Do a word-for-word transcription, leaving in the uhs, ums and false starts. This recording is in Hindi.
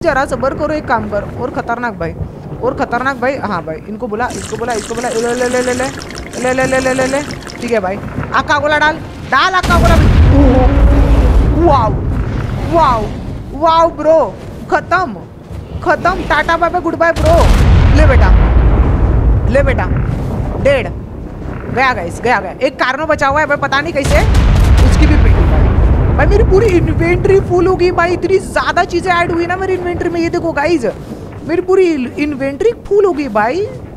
जरा सबर करो, एक काम कर। और खतरनाक भाई, और खतरनाक भाई। हाँ भाई, इनको बुला, इसको बुला, इसको बुला। ले ले ले ले ले ले ले ले ले ले ले। ठीक है भाई, आका गोला डाल डाल, आका गोला। वाओ वाओ वाओ ब्रो, खत्म खत्म, tata bye bye goodbye bro. ले बेटा, ले बेटा, डेढ़ गया गाइस, गया गया। एक कार्नो बचा हुआ है भाई, पता नहीं कैसे, उसकी भी पेटी भाई। भाई मेरी पूरी इन्वेंट्री फुल हो गई भाई, इतनी ज्यादा चीजें ऐड हुई ना मेरी इन्वेंट्री में। ये देखो गाइस, मेरी पूरी इन्वेंट्री फुल हो गई भाई।